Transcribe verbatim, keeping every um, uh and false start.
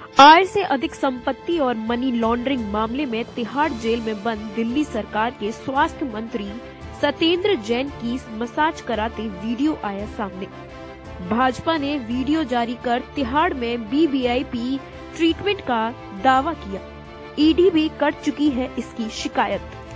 आय से अधिक संपत्ति और मनी लॉन्ड्रिंग मामले में तिहाड़ जेल में बंद दिल्ली सरकार के स्वास्थ्य मंत्री सत्येंद्र जैन की मसाज कराते वीडियो आया सामने। भाजपा ने वीडियो जारी कर तिहाड़ में V V I P treatment का दावा किया। ईडी भी कर चुकी है इसकी शिकायत।